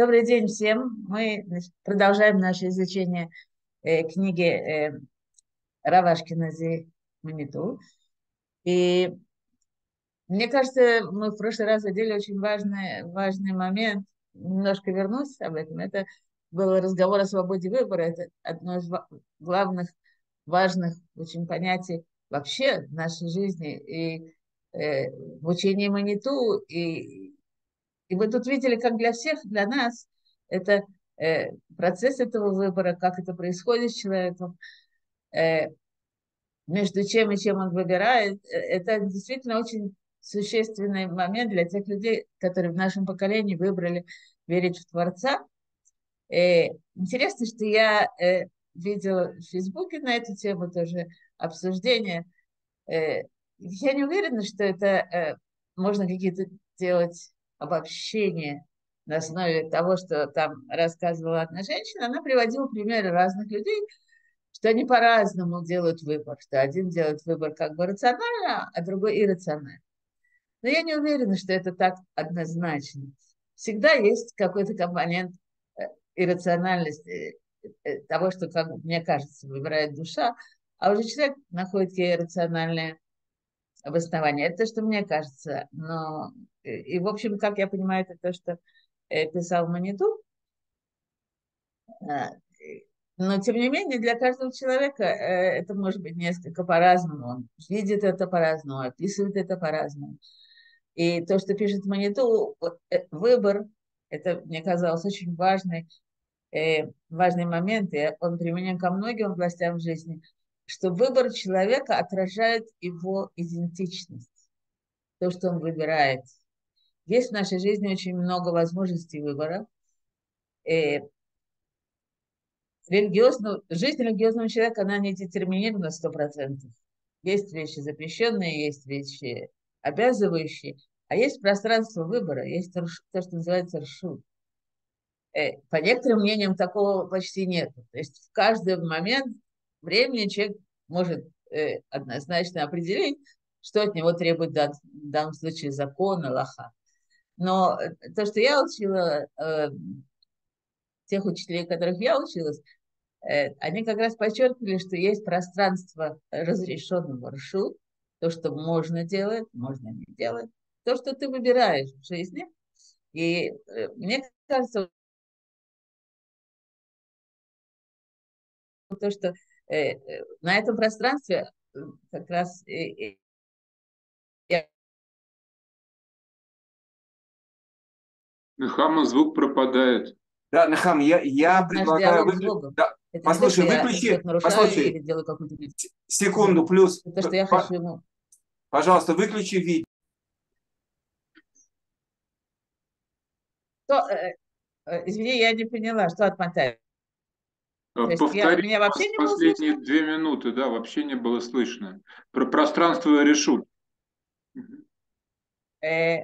Добрый день всем. Мы продолжаем наше изучение книги Рава Ашкенази Маниту. И мне кажется, мы в прошлый раз задели очень важный момент. Немножко вернусь об этом. Это был разговор о свободе выбора. Это одно из главных, важных очень понятий вообще в нашей жизни. И в учении Маниту, и мы тут видели, как для всех, для нас, это процесс этого выбора, как это происходит с человеком, э, между чем и чем он выбирает. Это действительно очень существенный момент для тех людей, которые в нашем поколении выбрали верить в Творца. Интересно, что я видела в Фейсбуке на эту тему тоже обсуждение. Я не уверена, что это можно какие-то делать обобщения на основе того, что там рассказывала одна женщина. Она приводила примеры разных людей, что они по-разному делают выбор, что один делает выбор как бы рационально, а другой иррационально. Но я не уверена, что это так однозначно. Всегда есть какой-то компонент э, иррациональности, того, что, как мне кажется, выбирает душа, а уже человек находит какие рациональные обоснование. Это то, что мне кажется. Но, в общем, как я понимаю, это то, что писал Маниту. А, Но, тем не менее, для каждого человека это может быть несколько по-разному. Он видит это по-разному, описывает это по-разному. И то, что пишет Маниту, вот, выбор, это, мне казалось, очень важный момент, и он применен ко многим областям жизни, что выбор человека отражает его идентичность, то, что он выбирает. Есть в нашей жизни очень много возможностей выбора. Э, Жизнь религиозного человека, она не детерминирована 100%. Есть вещи запрещенные, есть вещи обязывающие, а есть пространство выбора, есть то, что называется ршут. По некоторым мнениям такого почти нет. То есть в каждый момент времени человек может однозначно определить, что от него требует в данном случае закон, Аллаха. Но то, что я учила, тех учителей, которых я училась, они как раз подчеркивали, что есть пространство разрешенного ршу, то, что можно делать, можно не делать, то, что ты выбираешь в жизни. И мне кажется, то, что на этом пространстве как раз я Нахама звук пропадает. Да, Нахам, я наш предлагаю диалог с выключить. Богом. Да, Это не то, что послушай, я выключи, что-то нарушаю или послушай, делаю какую-то секунду, ему. плюс, Это то, что я хочу ему. пожалуйста, выключи видео. Извини, я не поняла, что отмотать. То есть Повтори меня вообще не было последние слышно? 2 минуты, да, вообще не было слышно. Про пространство решу. Э,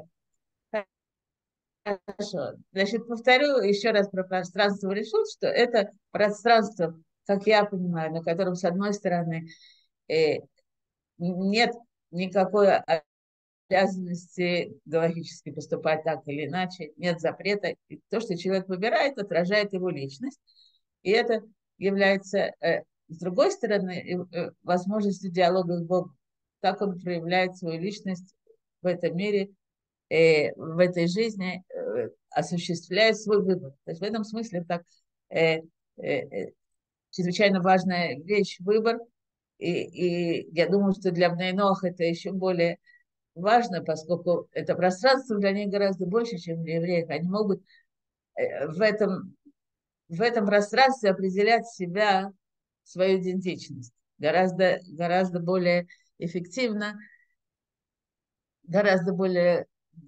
Хорошо. Значит, повторю еще раз про пространство решут, что это пространство, как я понимаю, на котором, с одной стороны, э, нет никакой обязанности галактически поступать так или иначе, нет запрета. И то, что человек выбирает, отражает его личность. И это является, с другой стороны, возможностью диалога с Богом. Как он проявляет свою личность в этом мире, в этой жизни, осуществляя свой выбор. То есть в этом смысле так э, чрезвычайно важная вещь выбор. И я думаю, что для Бнейнох это еще более важно, поскольку это пространство для них гораздо больше, чем для евреев. Они могут э, в этом, в этом пространстве определять себя, свою идентичность гораздо более эффективно, гораздо более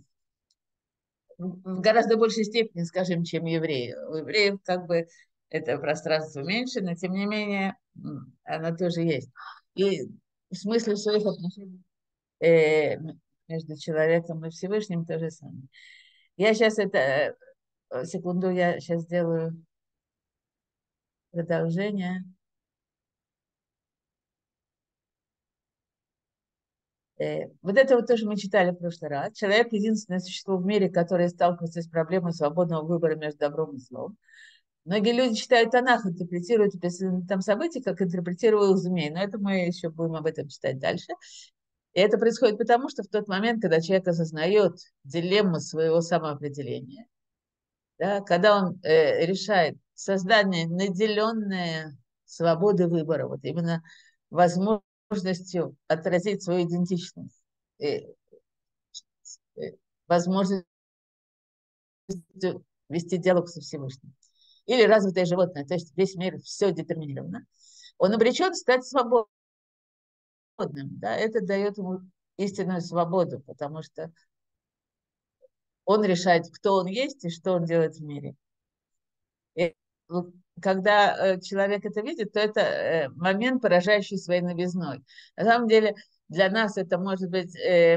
в гораздо большей степени, скажем, чем евреи. У евреев как бы это пространство меньше, но тем не менее оно тоже есть. И в смысле своих отношений э, между человеком и Всевышним то же самое. Я сейчас секунду, я сейчас сделаю продолжение. Вот это вот тоже мы читали в прошлый раз. Человек — единственное существо в мире, которое сталкивается с проблемой свободного выбора между добром и злом. Многие люди читают Танах, интерпретируют там события, как интерпретировал змей. Но это мы еще будем об этом читать дальше. И это происходит потому, что в тот момент, когда человек осознает дилемму своего самоопределения, да, когда он решает создание наделенное свободой выбора, вот именно возможностью отразить свою идентичность, э, возможностью вести диалог со Всевышним. Или развитое животное, то есть весь мир, все детерминировано. Он обречен стать свободным. Да? Это дает ему истинную свободу, потому что он решает, кто он есть и что он делает в мире. И вот когда человек это видит, то это момент, поражающий своей новизной. На самом деле для нас это может быть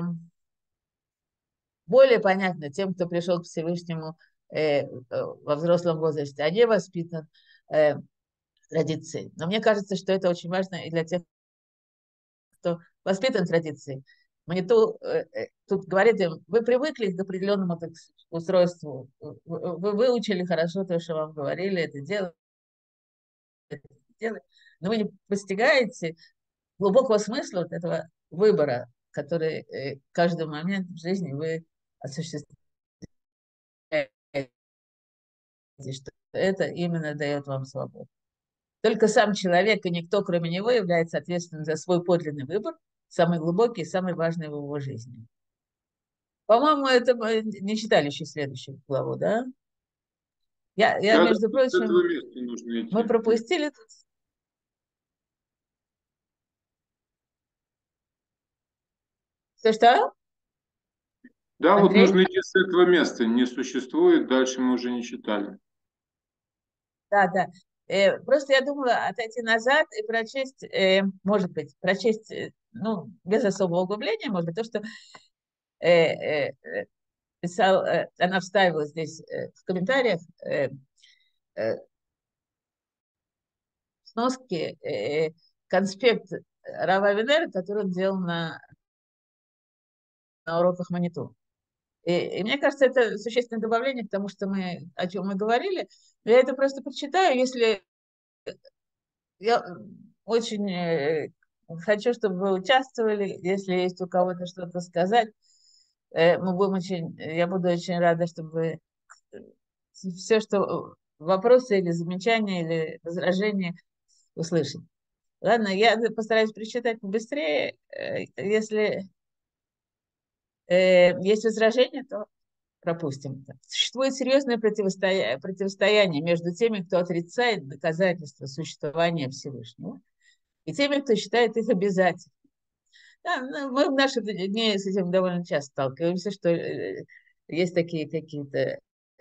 более понятно тем, кто пришел к Всевышнему во взрослом возрасте, а не воспитан традицией. Но мне кажется, что это очень важно и для тех, кто воспитан традицией. Мне тут говорит им, вы привыкли к определенному так сказать, устройству, вы выучили хорошо то, что вам говорили, это делать, но вы не постигаете глубокого смысла вот этого выбора, который каждый момент в жизни вы осуществляете, что это именно дает вам свободу. Только сам человек и никто, кроме него, является ответственным за свой подлинный выбор, самый глубокий и самый важный в его жизни. По-моему, это мы не читали еще следующую главу, да? Я Да, между с этого прочим, места нужно мы идти. пропустили тут. Что? Да, вот Андрей? нужно идти с этого места. Не существует, дальше мы уже не читали. Да, да. Просто я думала отойти назад и прочесть, может быть, прочесть, ну, без особого углубления, может быть, то, что э, писал, она вставила здесь в комментариях э, сноски, конспект Рава Авинера, который он делал на уроках Маниту. И мне кажется, это существенное добавление к тому, что о чем мы говорили. Я это просто прочитаю, если я очень хочу, чтобы вы участвовали, если есть у кого-то что-то сказать. Я буду очень рада, чтобы все, что вопросы или замечания, или возражения услышать. Ладно, я постараюсь прочитать побыстрее. Если есть возражения, то пропустим. Существует серьезное противостояние между теми, кто отрицает доказательства существования Всевышнего, и теми, кто считает их обязательными. Да, ну, мы в наши дни с этим довольно часто сталкиваемся, что есть такие какие-то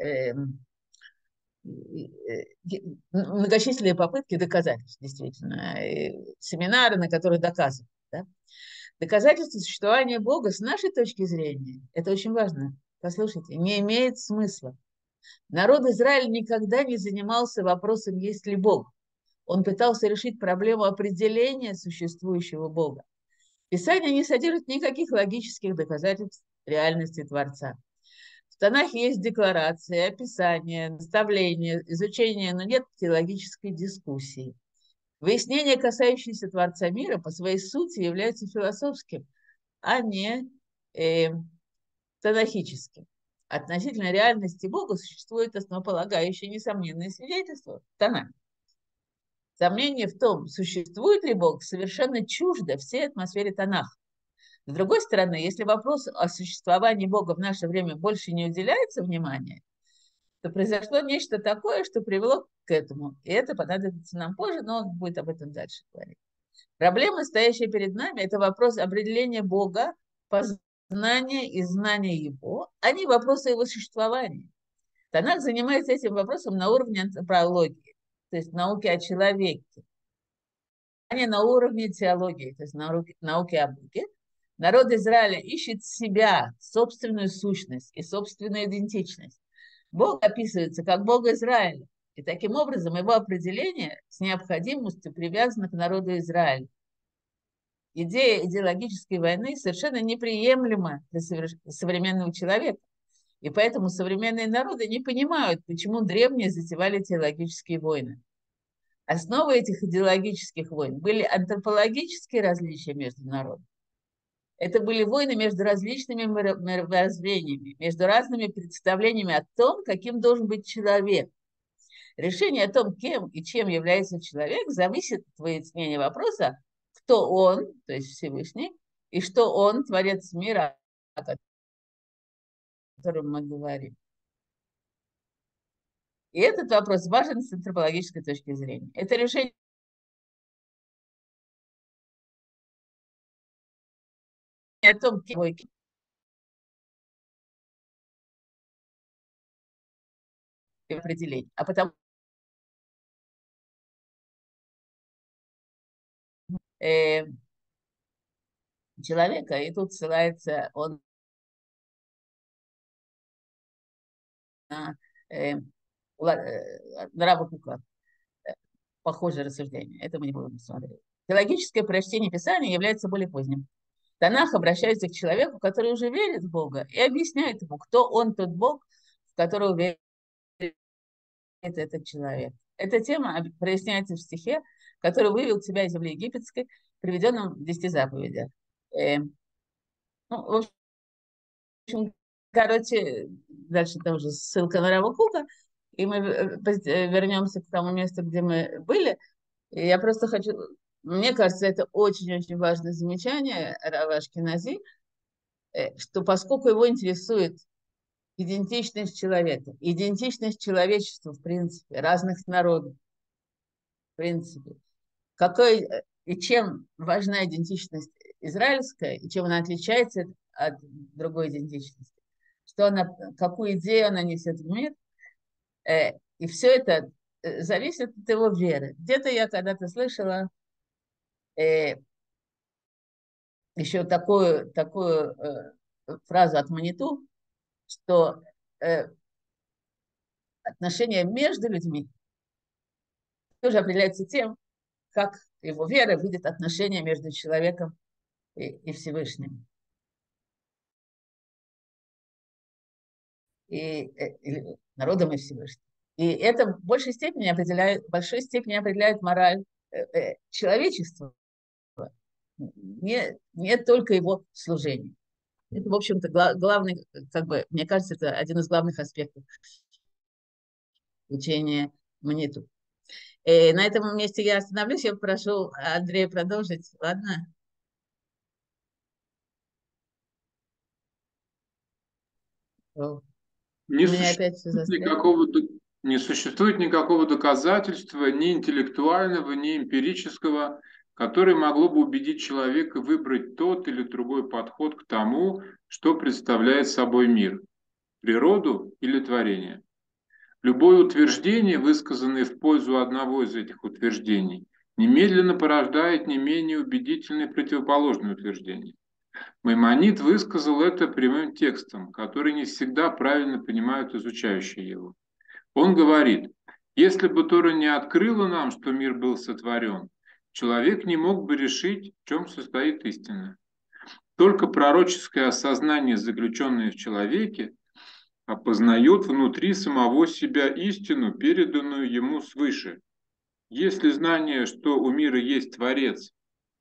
многочисленные попытки доказать, действительно, семинары, на которых доказывают. Да? Доказательство существования Бога с нашей точки зрения, это очень важно, послушайте, не имеет смысла. Народ Израиля никогда не занимался вопросом, есть ли Бог. Он пытался решить проблему определения существующего Бога. Писание не содержит никаких логических доказательств реальности Творца. В Танахе есть декларации, описания, наставления, изучение, но нет теологической дискуссии. Выяснения, касающиеся Творца мира, по своей сути являются философским, а не танахическим. Относительно реальности Бога существует основополагающее несомненное свидетельство в Танахе. Сомнение в том, существует ли Бог, совершенно чуждо всей атмосфере Танаха. С другой стороны, если вопрос о существовании Бога в наше время больше не уделяется внимания, то произошло нечто такое, что привело к этому. И это понадобится нам позже, но он будет об этом дальше говорить. Проблема, стоящая перед нами, это вопрос определения Бога, познания и знания Его, а не вопрос о Его существовании. Танах занимается этим вопросом на уровне антропологии, то есть науки о человеке, а не на уровне теологии, то есть науки о Боге. Народ Израиля ищет себя, собственную сущность и собственную идентичность. Бог описывается как Бог Израиля. И таким образом его определение с необходимостью привязано к народу Израиля. идея идеологической войны совершенно неприемлема для современного человека. И поэтому современные народы не понимают, почему древние затевали теологические войны. Основой этих идеологических войн были антропологические различия между народами. Это были войны между различными мировоззрениями, между разными представлениями о том, каким должен быть человек. Решение о том, кем и чем является человек, зависит от выяснения вопроса, кто он, то есть Всевышний, и что он, Творец мира, о котором мы говорим. И этот вопрос важен с антропологической точки зрения. Это решение о том, кем определить, а потому человека, и тут ссылается он на Рава Кука. Похожее рассуждение. Это мы не будем смотреть. Теологическое прочтение Писания является более поздним. Танах обращается к человеку, который уже верит в Бога, и объясняет ему, кто он, тот Бог, в которого верит этот человек. Эта тема проясняется в стихе, который вывел тебя из земли египетской, приведенном в 10 заповедях. В общем, короче, дальше там уже ссылка на Рава Кука, и мы вернемся к тому месту, где мы были. И я просто хочу... Мне кажется, это очень-очень важное замечание Рава Ашкенази, что поскольку его интересует идентичность человека, идентичность человечества, в принципе, разных народов, в принципе, какой и чем важна идентичность израильская, и чем она отличается от другой идентичности, что она, какую идею она несет в мир, и все это зависит от его веры. Где-то я когда-то слышала еще такую фразу от Маниту, что отношения между людьми тоже определяются тем, как его вера видит отношения между человеком и Всевышним. И народом и Всевышним. И это в большей степени определяет мораль человечества, не только его служение. Это, в общем-то, главный, мне кажется, это один из главных аспектов учения Маниту. На этом месте я остановлюсь, я прошу Андрея продолжить, ладно? Не существует никакого доказательства, ни интеллектуального, ни эмпирического, которое могло бы убедить человека выбрать тот или другой подход к тому, что представляет собой мир, природу или творение. Любое утверждение, высказанное в пользу одного из этих утверждений, немедленно порождает не менее убедительное противоположное утверждение. Маймонид высказал это прямым текстом, который не всегда правильно понимают изучающие его. Он говорит: если бы Тора не открыла нам, что мир был сотворен, человек не мог бы решить, в чем состоит истина. Только пророческое осознание, заключенное в человеке, опознает внутри самого себя истину, переданную ему свыше. Если знание, что у мира есть Творец,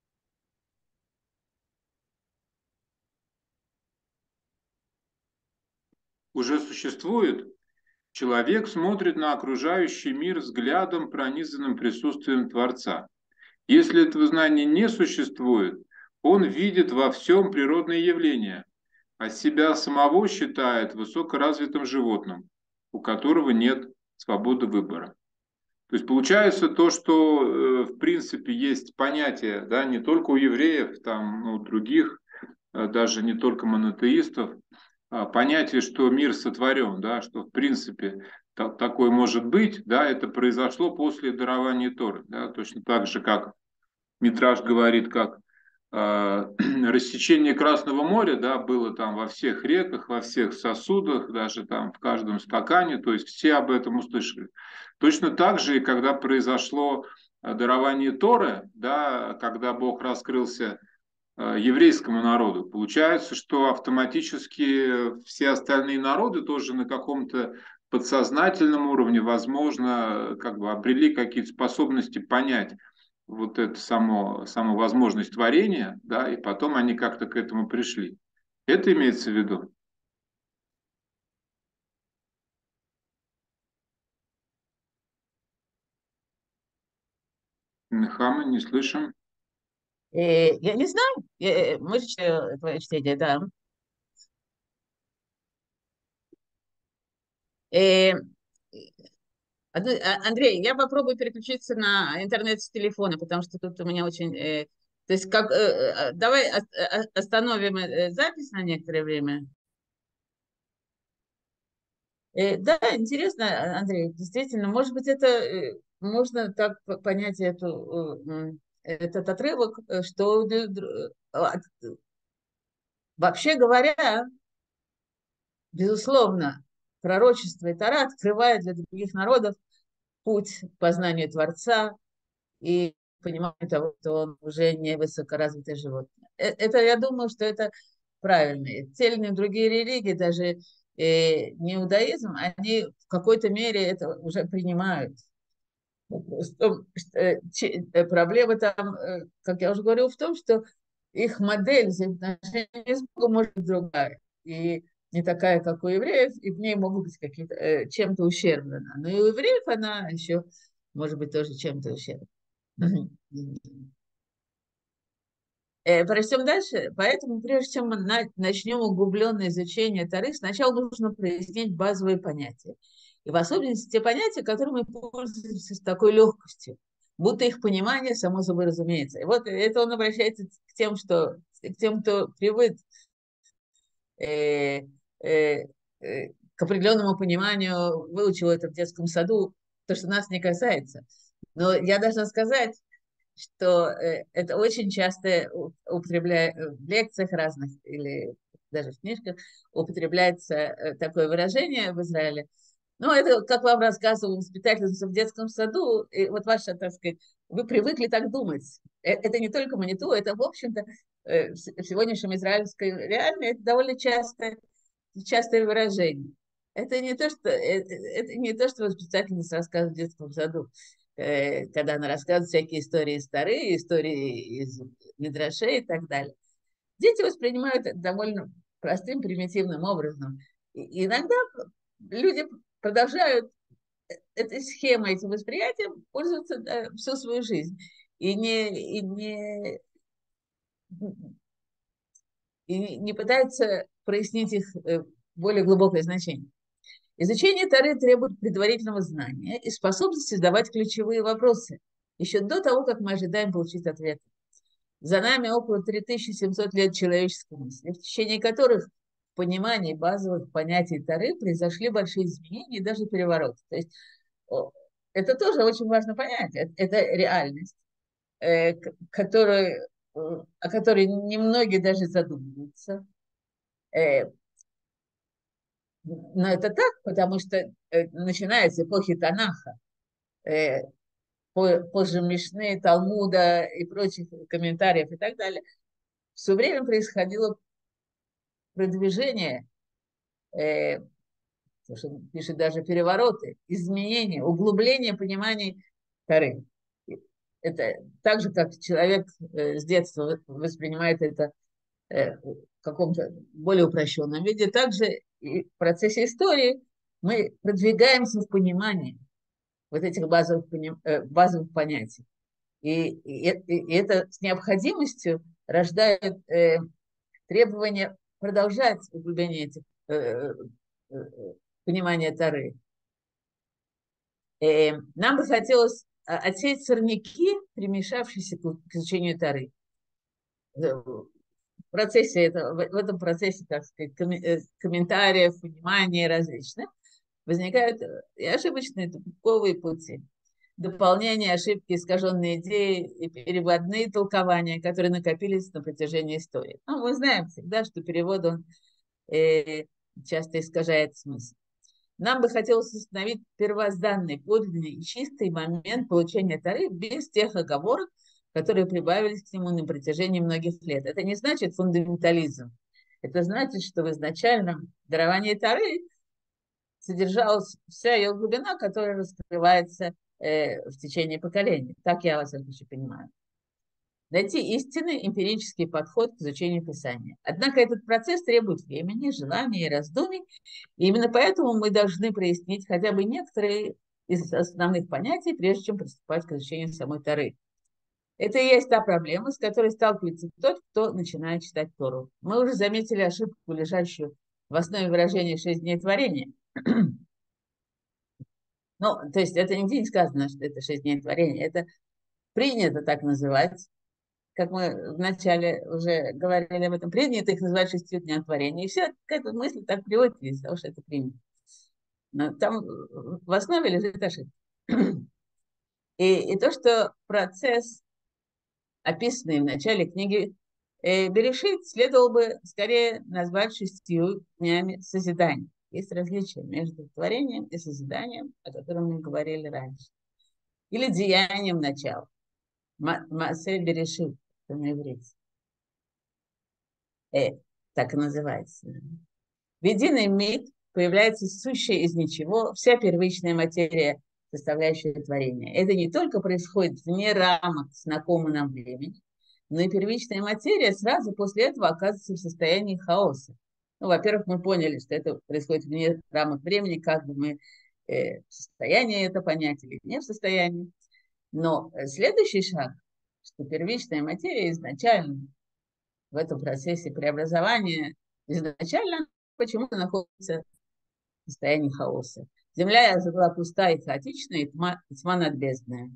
уже существует, человек смотрит на окружающий мир взглядом, пронизанным присутствием Творца. Если этого знания не существует, он видит во всем природные явления, а себя самого считает высокоразвитым животным, у которого нет свободы выбора. То есть получается то, что в принципе есть понятие, да, не только у евреев, там, у других, даже не только монотеистов, понятие, что мир сотворен, да, что в принципе такое может быть, да, это произошло после дарования Торы, да, точно так же, как Мидраш говорит, как рассечение Красного моря, да, было там во всех реках, во всех сосудах, даже там в каждом стакане, то есть все об этом услышали. Точно так же, и когда произошло дарование Торы, да, когда Бог раскрылся еврейскому народу. Получается, что автоматически все остальные народы тоже на каком-то подсознательном уровне, возможно, как бы обрели какие-то способности понять вот эту саму возможность творения, да, и потом они как-то к этому пришли. Это имеется в виду? Нахама, не слышим. Я не знаю, мы же твое чтение, да. Э, Андрей, я попробую переключиться на интернет с телефона, потому что тут у меня очень... То есть как... Давай остановим запись на некоторое время. Да, интересно, Андрей, действительно, может быть, это можно так понять этот отрывок, что вообще говоря, безусловно, пророчество и Тора открывает для других народов путь к познанию Творца и пониманию того, что он уже не высокоразвитое животное. Это, я думаю, что это правильно. Те или иные другие религии, даже не иудаизм, они в какой-то мере это уже принимают. Вопрос в том, что, проблема там, как я уже говорил, в том, что их модель взаимоотношений с Богом может быть другая. И не такая, как у евреев, и в ней могут быть какие-то чем-то ущербная. Но и у евреев она еще может быть тоже чем-то ущербна. Прочтем дальше. Поэтому, прежде чем мы начнем углубленное изучение Торы, сначала нужно прояснить базовые понятия. И в особенности те понятия, которыми мы пользуемся с такой легкостью, будто их понимание само собой разумеется. И вот это он обращается к тем, кто привык э, э, к определенному пониманию, выучил это в детском саду, то, что нас не касается. Но я должна сказать, что это очень часто употребляется в лекциях разных или даже в книжках употребляется такое выражение в Израиле. Ну, это, как вам рассказывал воспитательница в детском саду, и вот ваша, так сказать, вы привыкли так думать. Это не только Маниту, это, в общем-то, в сегодняшнем израильской реальности это довольно частое выражение. Это не то, что воспитательница рассказывает в детском саду, когда она рассказывает всякие истории из Торы, истории из Мидрашей и так далее. Дети воспринимают это довольно простым, примитивным образом. И иногда люди продолжают этой схемой, этим восприятием пользоваться всю свою жизнь. И не пытаются прояснить их более глубокое значение. Изучение Торы требует предварительного знания и способности задавать ключевые вопросы еще до того, как мы ожидаем получить ответ. За нами около 3700 лет человеческой мысли, в течение которых в понимании базовых понятий Торы произошли большие изменения и даже перевороты. То есть это тоже очень важно понять. Это реальность, о которой немногие даже задумываются. Но это так, потому что начиная с эпохи Танаха, позже Мишны, Талмуда и прочих комментариев и так далее, все время происходило продвижение, то, что он пишет даже перевороты, изменения, углубление понимания Торы. Это так же, как человек с детства воспринимает это в каком-то более упрощенном виде, также и в процессе истории мы продвигаемся в понимании вот этих базовых понятий. И это с необходимостью рождает требование продолжать углубление этих понимания Торы. Нам бы хотелось отсеять сорняки, примешавшиеся к изучению Торы. В этом процессе, так сказать, комментариев, понимания различных, возникают и ошибочные тупиковые пути, дополнение, ошибки, искаженные идеи и переводные толкования, которые накопились на протяжении истории. Ну, мы знаем всегда, что перевод, он часто искажает смысл. Нам бы хотелось установить первозданный, подлинный и чистый момент получения Торы без тех оговорок, которые прибавились к нему на протяжении многих лет. Это не значит фундаментализм. Это значит, что в изначальном даровании Торы содержалась вся ее глубина, которая раскрывается в течение поколений. Так я вас еще понимаю. Найти истинный эмпирический подход к изучению Писания. Однако этот процесс требует времени, желания и раздумий, и именно поэтому мы должны прояснить хотя бы некоторые из основных понятий, прежде чем приступать к изучению самой Торы. Это и есть та проблема, с которой сталкивается тот, кто начинает читать Тору. Мы уже заметили ошибку, лежащую в основе выражения «6 дней творения». Ну, то есть это нигде не сказано, что это 6 дней творения. Это принято так называть, как мы вначале уже говорили об этом, принято их называть 6 дней творения. И вся эта мысль так приводит из того, что это принято. Но там в основе лежит ошибка. И то, что процесс, описанный в начале книги Берешит, следовало бы скорее назвать 6 днями созидания. Есть различие между творением и созиданием, о котором мы говорили раньше. Или деянием начала. Маасе Берешит, это на иврите. Так и называется. В единый миг появляется сущее из ничего, вся первичная материя, составляющая творение. Это не только происходит вне рамок знакомого нам времени, но и первичная материя сразу после этого оказывается в состоянии хаоса. Ну, во-первых, мы поняли, что это происходит вне рамок времени, как бы мы в состоянии это понять или не в состоянии. Но следующий шаг, что первичная материя изначально в этом процессе преобразования изначально почему-то находится в состоянии хаоса. Земля была пустая и хаотичная, и тьма надбездная.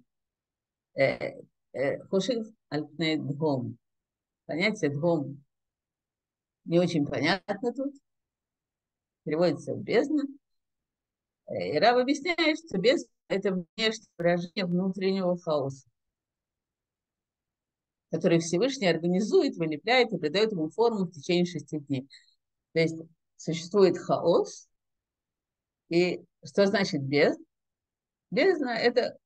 Хошив альпне дгом. Понятие дгом не очень понятно тут. Переводится в бездна. И Рав объясняет, что бездна – это внешнее выражение внутреннего хаоса, который Всевышний организует, вылепляет и придает ему форму в течение 6 дней. То есть существует хаос. И что значит бездна? Бездна – это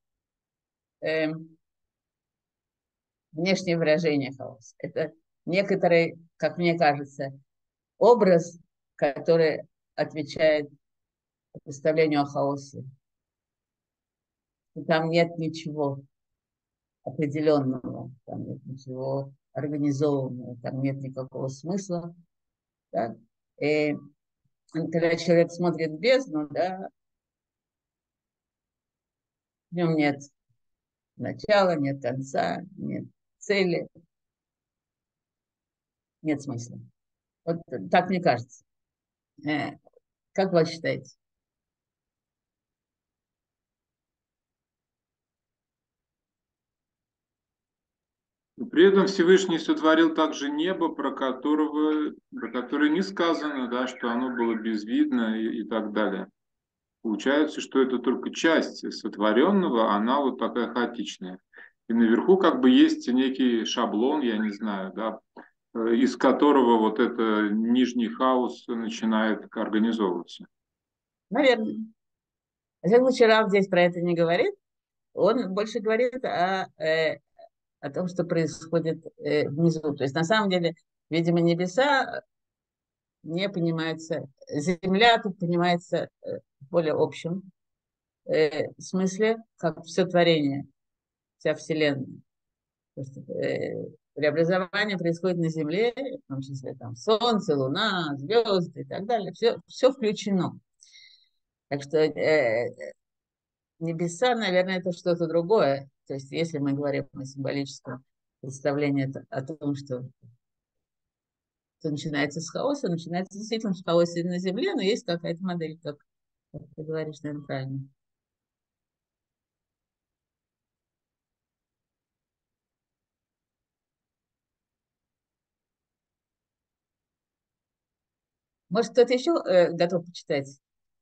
внешнее выражение хаоса. Это некоторый, как мне кажется, образ, который отвечает представлению о хаосе. И там нет ничего определенного, там нет ничего организованного, там нет никакого смысла. Да? И когда человек смотрит в бездну, да, в нем нет начала, нет конца, нет цели, нет смысла. Вот так мне кажется. Как вы считаете? При этом Всевышний сотворил также небо, про которое не сказано, да, что оно было безвидно и так далее. Получается, что это только часть сотворенного, она вот такая хаотичная. И наверху как бы есть некий шаблон, я не знаю, да, из которого вот это нижний хаос начинает организовываться. Наверное. В всяком случае, Рав здесь про это не говорит. Он больше говорит о том, что происходит внизу. То есть, на самом деле, видимо, небеса не понимаются, земля тут понимается в более общем смысле, как все творение, вся Вселенная. То есть, преобразование происходит на Земле, в том числе там Солнце, Луна, звезды и так далее. Все включено. Так что небеса, наверное, это что-то другое. То есть, если мы говорим о символическом представлении о том, что начинается с хаоса, начинается действительно с хаоса на Земле, но есть какая-то модель, как ты говоришь, наверное, правильно. Может, кто-то еще готов почитать?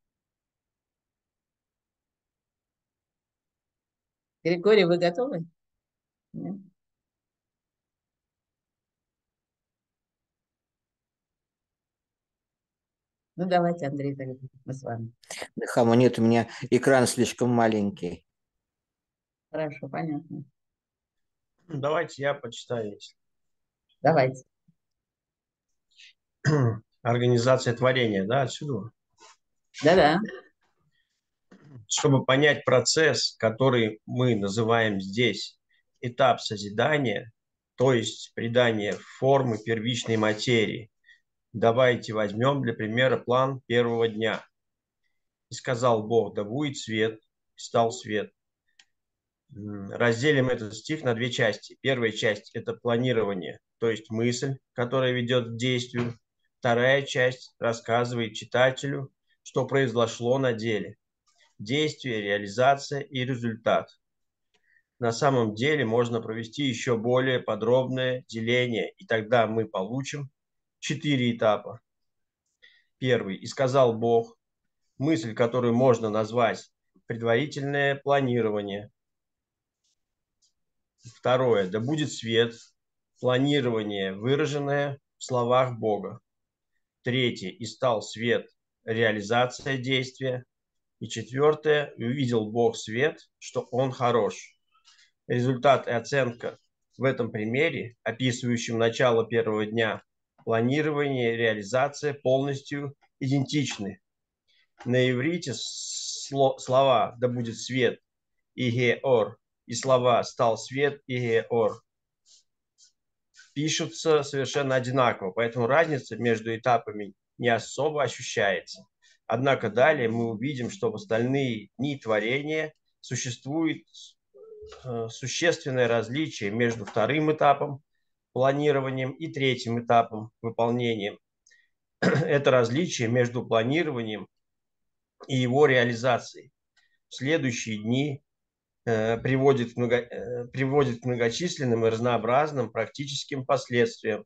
Григорий, вы готовы? Нет? Ну, давайте, Андрей, тогда мы с вами. Нехама, нет, у меня экран слишком маленький. Хорошо, понятно. Давайте я почитаю. Давайте. Организация творения, да, отсюда. Да-да. Чтобы понять процесс, который мы называем здесь этап созидания, то есть придание формы первичной материи, давайте возьмем для примера план первого дня. И сказал Бог: да будет свет, и стал свет. Разделим этот стих на две части. Первая часть – это планирование, то есть мысль, которая ведет к действию. Вторая часть рассказывает читателю, что произошло на деле. Действие, реализация и результат. На самом деле можно провести еще более подробное деление, и тогда мы получим 4 этапа. Первый. И сказал Бог. Мысль, которую можно назвать предварительное планирование. Второе. Да будет свет. Планирование, выраженное в словах Бога. Третье. И стал свет. Реализация действия. И четвертое. И увидел Бог свет, что он хорош. Результат и оценка в этом примере, описывающем начало первого дня, планирование и реализация полностью идентичны. На иврите слова «да будет свет» и «геор» и слова «стал свет» и «геор» пишутся совершенно одинаково, поэтому разница между этапами не особо ощущается. Однако далее мы увидим, что в остальные дни творения существует существенное различие между вторым этапом, планированием, и третьим этапом, выполнением. Это различие между планированием и его реализацией. В следующие дни приводит к многочисленным и разнообразным практическим последствиям.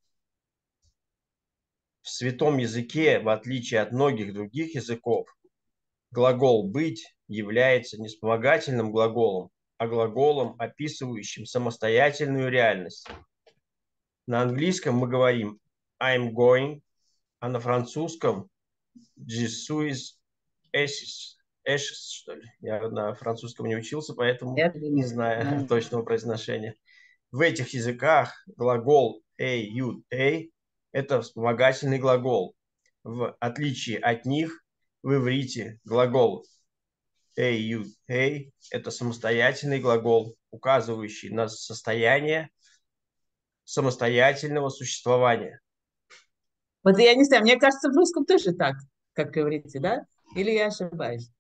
В святом языке, в отличие от многих других языков, глагол «быть» является не вспомогательным глаголом, а глаголом, описывающим самостоятельную реальность. На английском мы говорим «I'm going», а на французском «Je suis assis», что ли. Я на французском не учился, поэтому не знаю точного произношения. В этих языках глагол «a» – это вспомогательный глагол. В отличие от них, в иврите глагол «a» – это самостоятельный глагол, указывающий на состояние самостоятельного существования. Вот я не знаю, мне кажется, в русском тоже так, как говорите, да? Или я ошибаюсь?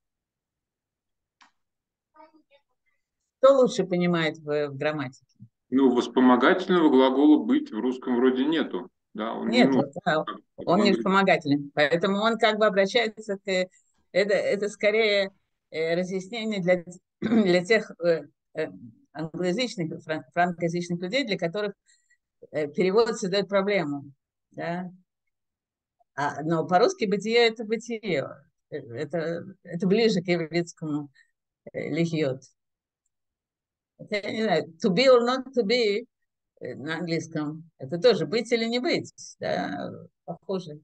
Кто лучше понимает в грамматике? Ну, вспомогательного глагола «быть» в русском вроде нету. Да, он не Нет, нужен. да, он не вспомогательный. Поэтому он как бы обращается к... Это скорее разъяснение для тех англоязычных, франкоязычных людей, для которых перевод создает проблему. Да? Но по-русски бытие – это бытие. Это ближе к еврейскому лихьот. Я не знаю, to be or not to be на английском. Это тоже быть или не быть. Да? Похоже.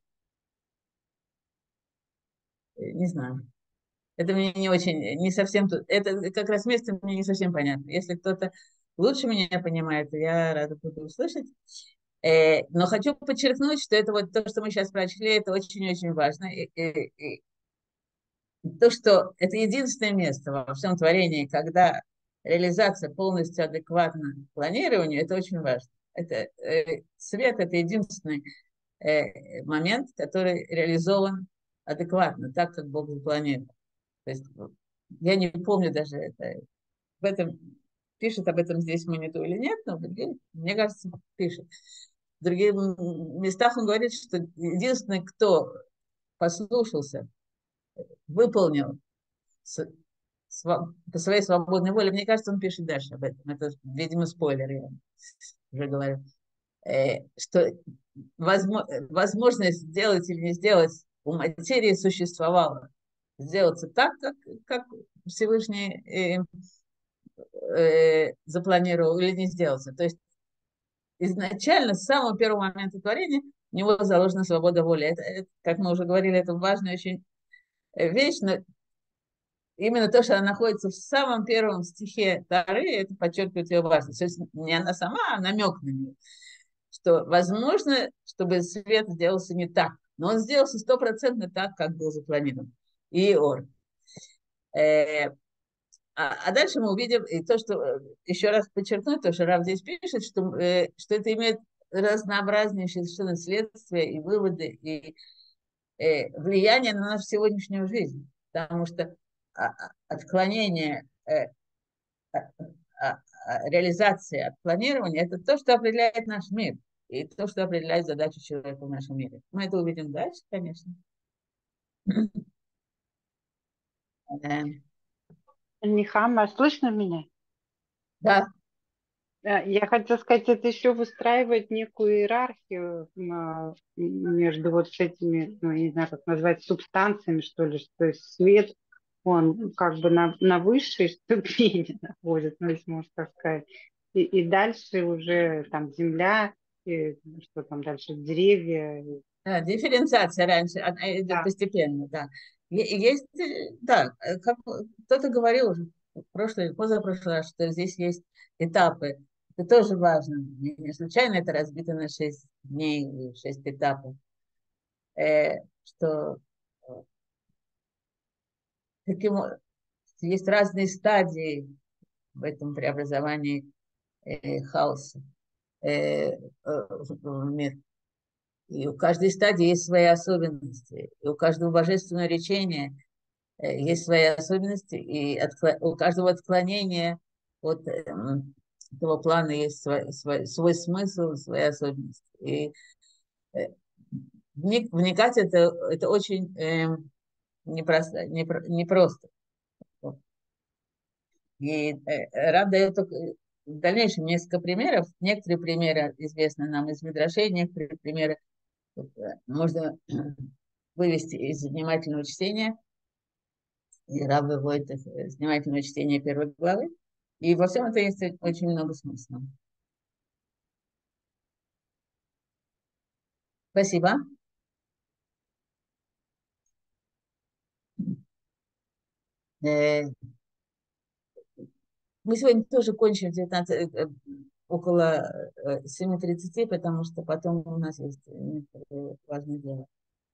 Не знаю. Это мне не очень, не совсем, это как раз место мне не совсем понятно. Если кто-то лучше меня понимает, я рада буду услышать. Но хочу подчеркнуть, что это вот то, что мы сейчас прочли, это очень-очень важно. И то, что это единственное место во всем творении, когда реализация полностью адекватна планированию, это очень важно. Это, свет – это единственный момент, который реализован адекватно, так, как Бог запланировал. То есть я не помню даже это. В этом пишет об этом здесь Маниту или нет, но мне кажется, пишет. В других местах он говорит, что единственный, кто послушался, выполнил по своей свободной воле, мне кажется, он пишет дальше об этом. Это, видимо, спойлер, я уже говорю. Что возможность сделать или не сделать у материи существовала. Сделаться так, как Всевышний запланировал, или не сделаться. То есть изначально, с самого первого момента творения, у него заложена свобода воли. Это, как мы уже говорили, это важная очень вещь, но именно то, что она находится в самом первом стихе Тары, это подчеркивает ее важность. То есть не она сама, а намек на нее, что возможно, чтобы свет сделался не так, но он сделался стопроцентно так, как был запланирован. И Ор. А дальше мы увидим и то, что еще раз подчеркну, то, что Рав здесь пишет, что это имеет разнообразнейшие совершенно следствия и выводы, и влияние на нашу сегодняшнюю жизнь. Потому что отклонение, реализации от планирования – это то, что определяет наш мир, и то, что определяет задачу человека в нашем мире. Мы это увидим дальше, конечно. Нихама, слышно меня? Да. Я хотела сказать, это еще выстраивает некую иерархию между вот с этими, ну, я не знаю, как назвать, субстанциями, что ли, что есть свет, он как бы на высшей ступени находится, ну, если можно так сказать. И дальше уже там земля, и что там дальше, деревья. Да, дифференциация раньше, она идет Да. постепенно, да. Есть, да, как кто-то говорил уже в прошлый, позапрошлый раз, что здесь есть этапы. Это тоже важно. Не случайно это разбито на 6 дней, 6 этапов. Что таким, есть разные стадии в этом преобразовании хаоса в мир. И у каждой стадии есть свои особенности. И у каждого божественного речения есть свои особенности. И у каждого отклонения от этого плана есть свой смысл, свои особенности. И вникать это очень непросто. И Рав дает в дальнейшем несколько примеров. Некоторые примеры известны нам из Мидрашей, некоторые примеры можно вывести из внимательного чтения. И Рав выводит их из внимательного чтения первой главы. И во всем этом есть очень много смысла. Спасибо. Мы сегодня тоже кончим в 19, около 7:30, потому что потом у нас есть важное дело.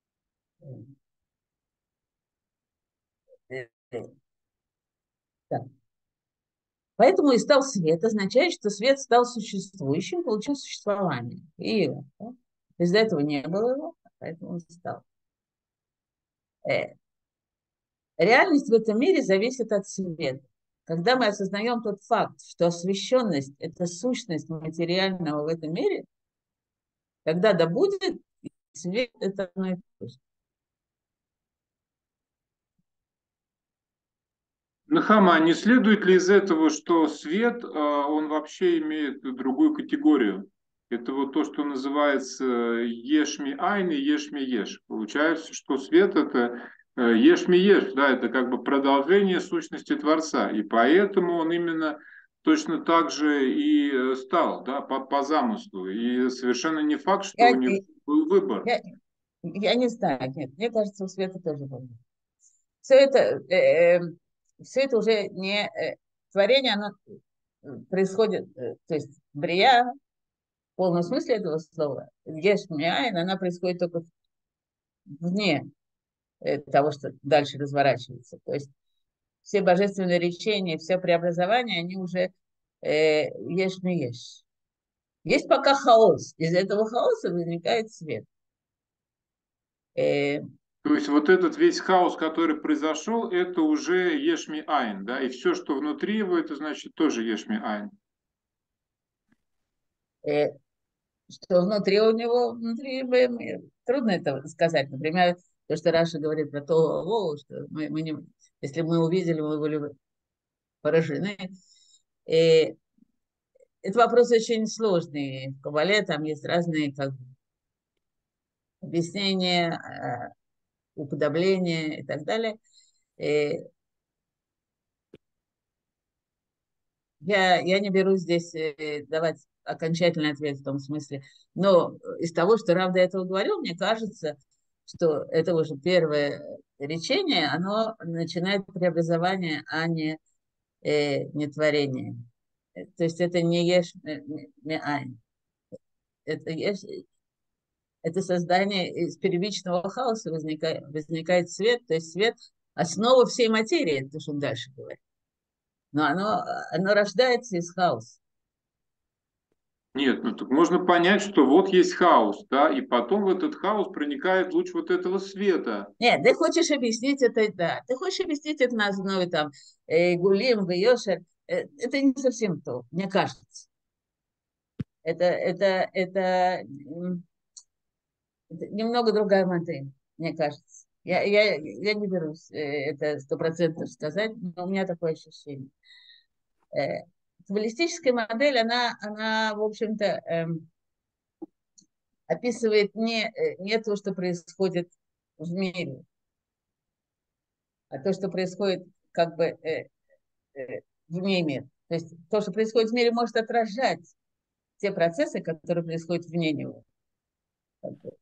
Да. Поэтому и стал свет, означает, что свет стал существующим, получил существование. И да? То есть до этого не было его, поэтому он стал. Реальность в этом мире зависит от света. Когда мы осознаем тот факт, что освещенность – это сущность материального в этом мире, тогда да будет свет – это одно и то же. Нахама, не следует ли из этого, что свет, он вообще имеет другую категорию? Это вот то, что называется ешми айн и ешми еш. Получается, что свет это ешми еш, да, это как бы продолжение сущности Творца. И поэтому он именно точно так же и стал, да, по замыслу. И совершенно не факт, что Я, у него был выбор. я не знаю, нет, мне кажется, у света тоже был. Все это, все это уже не творение, оно происходит, то есть брия, в полном смысле этого слова, еш миайн, она происходит только вне того, что дальше разворачивается. То есть все божественные речения, все преобразования, они уже еш ми еш. Есть пока хаос. Из этого хаоса возникает свет. То есть вот этот весь хаос, который произошел, это уже ешми айн, да, и все, что внутри его, это значит тоже ешми айн. Что внутри у него, внутри трудно это сказать. Например, то, что Раша говорит про то, что мы не, если мы увидели, мы были поражены. И это вопрос очень сложный. В Кабале там есть разные как бы, объяснения, уподобления и так далее. И я не берусь здесь давать окончательный ответ в том смысле. Но из того, что Рав до этого говорил, мне кажется, что это уже первое речение, оно начинает преобразование, а не творение. То есть это не еш меайн. Это, это создание из первичного хаоса возникает свет, то есть свет – основа всей материи, это то, что он дальше говорит. Но оно рождается из хаоса. Нет, ну так можно понять, что вот есть хаос, да, и потом в этот хаос проникает луч вот этого света. Нет, ты хочешь объяснить это, да, ты хочешь объяснить это на основе там Гулим, Вейошер, это не совсем то, мне кажется. Это немного другая модель, мне кажется. Я не берусь это 100% сказать, но у меня такое ощущение. Каббалистическая модель, она в общем-то, описывает не то, что происходит в мире, а то, что происходит как бы вне мира. То есть то, что происходит в мире, может отражать те процессы, которые происходят вне него. Как бы,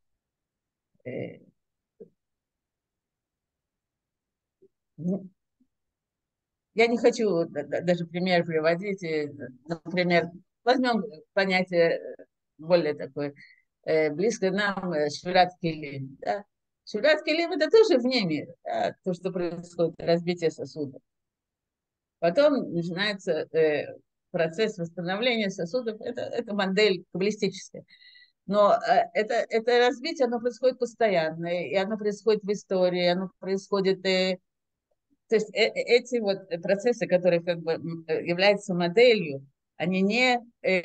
я не хочу даже пример приводить. Например, возьмем понятие более такое близкое нам, Швират Келим. Да? Швират Келим – это тоже вне мира, да? То, что происходит, разбитие сосудов. Потом начинается процесс восстановления сосудов. Это модель каббалистическая. Но это развитие, оно происходит постоянно, и оно происходит в истории, оно происходит... то есть эти вот процессы, которые как бы являются моделью, они не...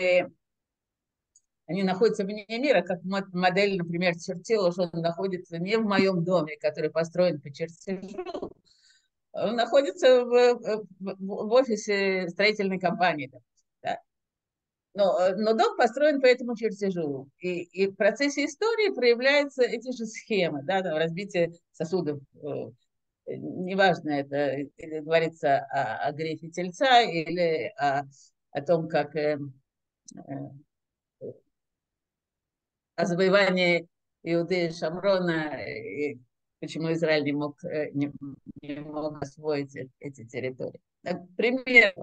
они находятся вне мира, как модель, например, чертила, что он находится не в моем доме, который построен по чертежу, он находится в офисе строительной компании. Да? Но дом построен по этому чертежу. И в процессе истории проявляются эти же схемы, да, там, разбитие сосудов. Неважно, это или говорится о грехе тельца, или о том, как о завоевании Иуды и Шамрона, и почему Израиль не мог освоить эти территории. Так, пример,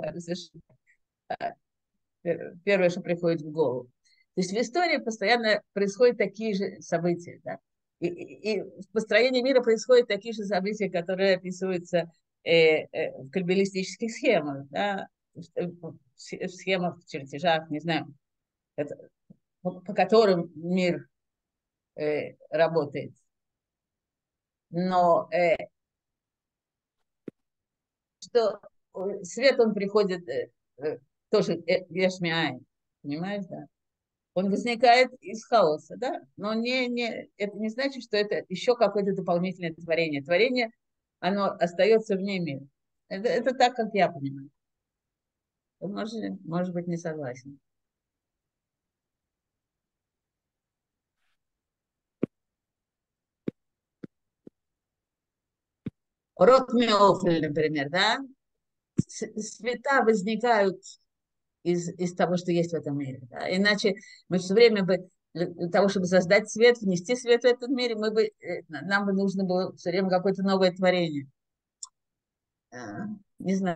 первое, что приходит в голову. То есть в истории постоянно происходят такие же события. Да? И в построении мира происходят такие же события, которые описываются в каббалистических схемах, да? В схемах, в чертежах, не знаю, по которым мир работает. Но что свет, он приходит тоже ешмиай, понимаешь, да? Он возникает из хаоса, да? Но это не значит, что это еще какое-то дополнительное творение. Творение, оно остается вне мира. Это так, как я понимаю. Может быть, не согласен. Род Меофель, например, да? Света возникают из того, что есть в этом мире. Да? Иначе мы все время бы для того, чтобы создать свет, внести свет в этот мир, нам бы нужно было все время какое-то новое творение. Не знаю.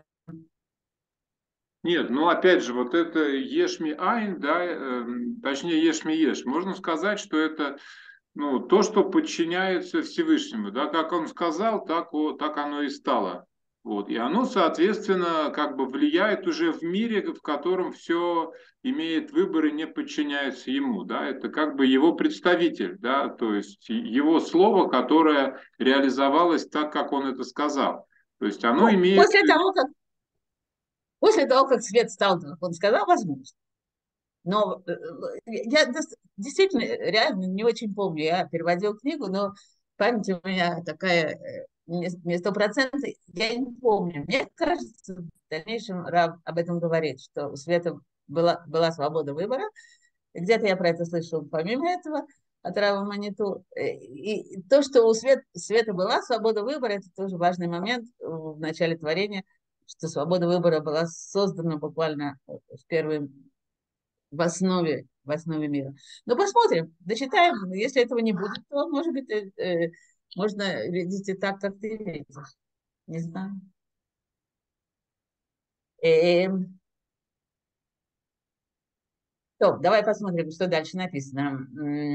Нет, ну опять же, вот это ешми айн, да, точнее ешми еш, можно сказать, что это ну, то, что подчиняется Всевышнему, да, как он сказал, так оно и стало. Вот. И оно, соответственно, как бы влияет уже в мире, в котором все имеет выбор и не подчиняется ему. Да? Это как бы его представитель, да? То есть его слово, которое реализовалось так, как он это сказал. То есть оно Ну, имеет... после того, как свет стал, как он сказал, возможно. Но я действительно реально не очень помню. Я переводил книгу, но память у меня такая не стопроцентная. Я не помню. Мне кажется, в дальнейшем Рав об этом говорит, что у света была свобода выбора. Где-то я про это слышала помимо этого от Рава Маниту. И то, что у света была свобода выбора, это тоже важный момент в начале творения, что свобода выбора была создана буквально в основе в основе мира. Но посмотрим, дочитаем. Если этого не будет, то, может быть, можно видеть и так, как ты видишь. Не знаю. То, давай посмотрим, что дальше написано.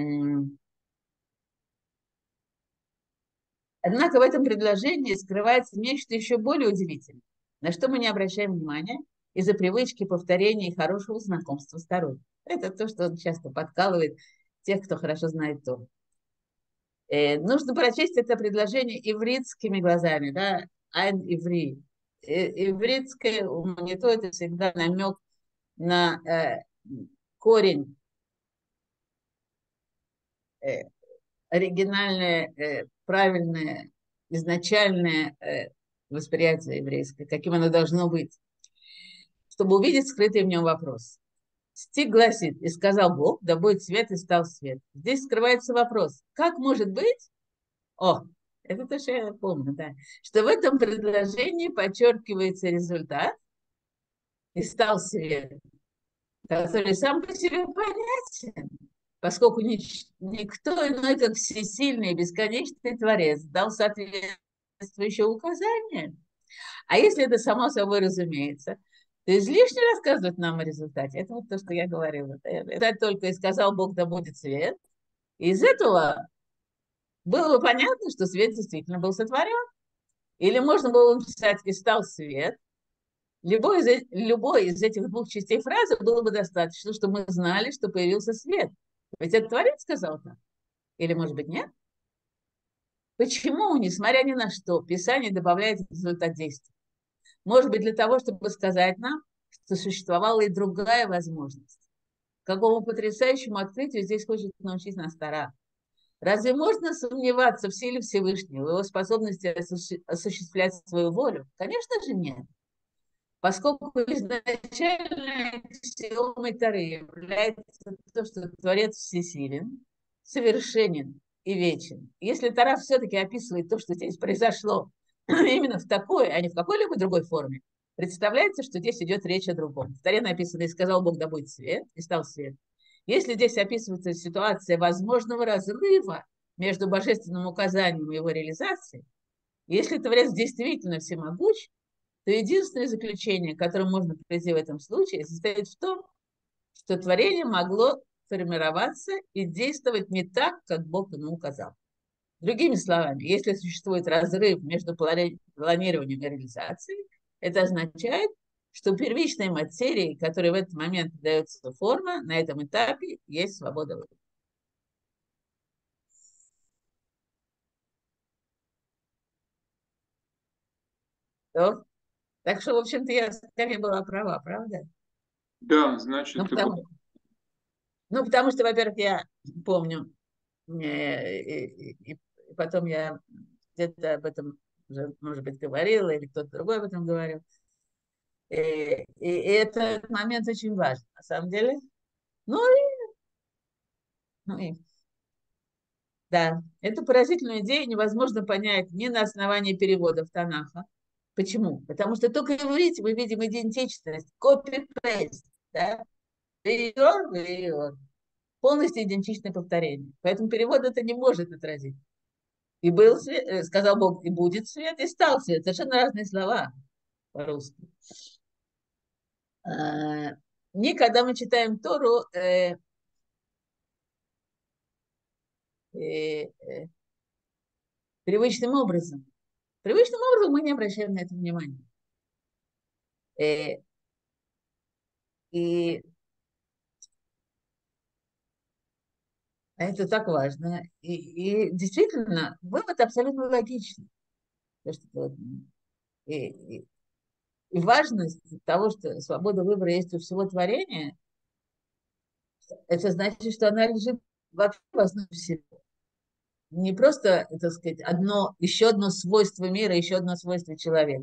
Однако в этом предложении скрывается нечто еще более удивительное, на что мы не обращаем внимания из-за привычки повторения и хорошего знакомства с Торой. Это то, что он часто подкалывает тех, кто хорошо знает Тору. Нужно прочесть это предложение ивритскими глазами, да, айн иври. Ивритское умнито – это всегда намек на корень, оригинальное, правильное, изначальное восприятие еврейское, каким оно должно быть, чтобы увидеть скрытый в нем вопрос. Стих гласит: «И сказал Бог, да будет свет, и стал свет». Здесь скрывается вопрос: как может быть, это то, что я помню, да, что в этом предложении подчеркивается результат, и стал свет, который сам по себе понятен, поскольку никто иной, как всесильный и бесконечный Творец, дал соответствующее указание. А если это само собой разумеется, то излишне рассказывать нам о результате. Это вот то, что я говорила. Это только и сказал Бог, да будет свет. И из этого было бы понятно, что свет действительно был сотворен. Или можно было написать: «И стал свет». Любой из этих двух частей фразы было бы достаточно, чтобы мы знали, что появился свет. Ведь это Творец сказал так. Или, может быть, нет? Почему, несмотря ни на что, Писание добавляет результат действия? Может быть, для того, чтобы сказать нам, что существовала и другая возможность. Какому потрясающему открытию здесь хочет научить нас Тора. Разве можно сомневаться в силе Всевышнего, в его способности осуществлять свою волю? Конечно же нет. Поскольку изначальной аксиомой Торы является то, что Творец всесилен, совершенен и вечен. Если Тора все-таки описывает то, что здесь произошло, именно в такой, а не в какой-либо другой форме, представляется, что здесь идет речь о другом. В Торе написано: «И сказал Бог, да будет свет, и стал свет». Если здесь описывается ситуация возможного разрыва между божественным указанием и его реализацией, если Творец действительно всемогущ, то единственное заключение, к которому можно прийти в этом случае, состоит в том, что творение могло формироваться и действовать не так, как Бог ему указал. Другими словами, если существует разрыв между планированием и реализацией, это означает, что первичной материи, которой в этот момент дается форма, на этом этапе есть свобода выбора. Так что, в общем-то, я скорее была права, правда? Да, значит, потому что, во-первых, я помню, и потом я где-то об этом уже, может быть, говорила, или кто-то другой об этом говорил. И этот момент очень важен, на самом деле. Ну и да, эту поразительную идею невозможно понять ни на основании переводов Танаха. Почему? Потому что только в иврите мы видим идентичность, copy-paste, да? Виор. Полностью идентичное повторение. Поэтому перевод это не может отразить. И был свет, сказал Бог, и будет свет, и стал свет. Совершенно разные слова по-русски. Никогда мы читаем Тору привычным образом. Привычным образом мы не обращаем на это внимания. И это так важно. И действительно, вывод абсолютно логичный. И важность того, что свобода выбора есть у всего творения, это значит, что она лежит вообще в основе всего. Не просто, так сказать, еще одно свойство мира, еще одно свойство человека.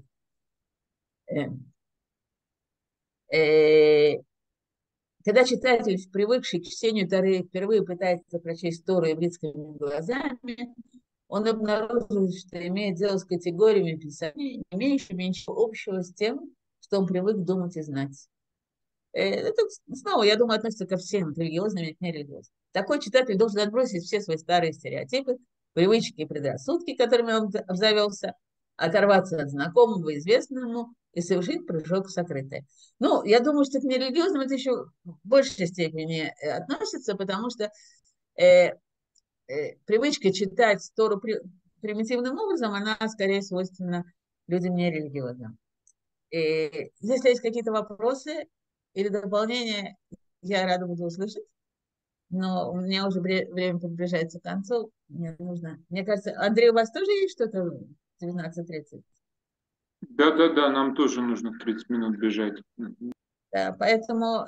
Когда читатель, привыкший к чтению Торы, впервые пытается прочесть Тору ивритскими глазами, он обнаруживает, что имеет дело с категориями писания, не имеющими ничего общего с тем, что он привык думать и знать. Это снова, я думаю, относится ко всем религиозным и к нерелигиозным. Такой читатель должен отбросить все свои старые стереотипы, привычки и предрассудки, которыми он обзавелся, оторваться от знакомого, известному и совершить прыжок в сокрытое. Ну, я думаю, что к нерелигиозным это еще в большей степени относится, потому что э, привычка читать Тору примитивным образом, она скорее свойственна людям нерелигиозным. И если есть какие-то вопросы или дополнения, я рада буду услышать. Но у меня уже время приближается к концу. Мне нужно. Мне кажется, Андрей, у вас тоже есть что-то в 19:30? Да, нам тоже нужно в 30 минут бежать. Да, поэтому,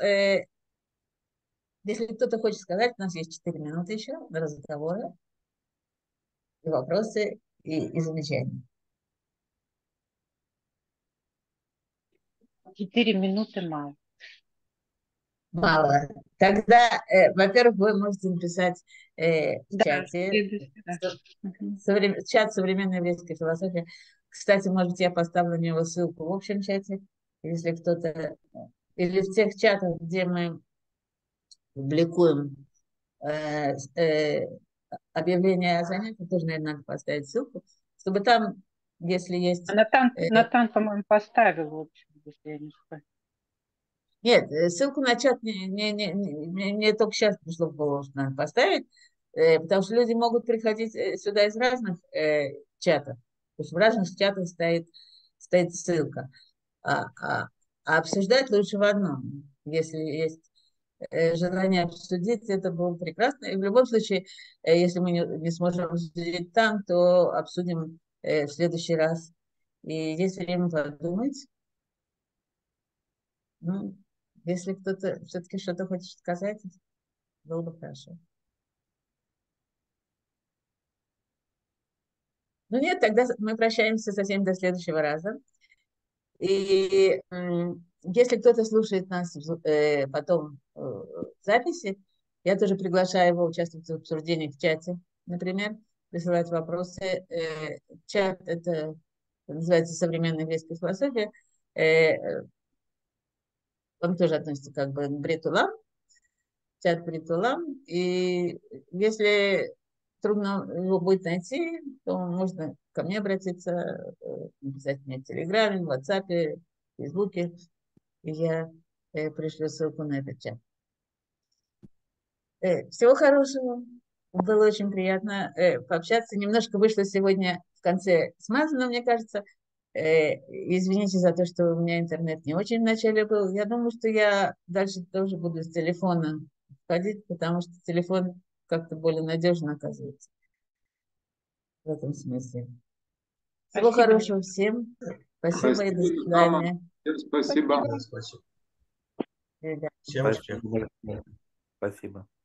если кто-то хочет сказать, у нас есть 4 минуты еще на разговоры, и вопросы, и замечания. 4 минуты мало. Мало. Тогда, во-первых, вы можете написать в чате, чат «Современная еврейская философия». Кстати, может быть, я поставлю на него ссылку в общем чате, если кто-то... Или в тех чатах, где мы публикуем объявление о занятии, тоже, наверное, надо поставить ссылку, чтобы там, если есть... Натан, по-моему, поставил, в общем, если я не знаю. Нет, ссылку на чат мне только сейчас пришло в голову, что надо поставить, потому что люди могут приходить сюда из разных чатов. То есть в разных чатах стоит ссылка. А обсуждать лучше в одном. Если есть желание обсудить, это было бы прекрасно. И в любом случае, если мы не сможем обсудить там, то обсудим в следующий раз. И есть время подумать. Ну, если кто-то все-таки что-то хочет сказать, было бы хорошо. Ну нет, тогда мы прощаемся со всеми до следующего раза. И если кто-то слушает нас потом в записи, я тоже приглашаю его участвовать в обсуждении в чате, например, присылать вопросы. Чат – это называется «Современная еврейская философия». Он тоже относится как бы к Бритулам, чат Бритулам. И если трудно его будет найти, то можно ко мне обратиться, написать мне в Телеграме, в WhatsApp, в Фейсбуке, и я пришлю ссылку на этот чат. Всего хорошего. Было очень приятно пообщаться. Немножко вышло сегодня в конце смазано, мне кажется. Извините за то, что у меня интернет не очень вначале был. Я думаю, что я дальше тоже буду с телефона ходить, потому что телефон как-то более надежно оказывается в этом смысле. Всего Спасибо. хорошего всем. Спасибо и до Спасибо, свидания. Спасибо. Спасибо. До свидания. Всем успехов. Спасибо.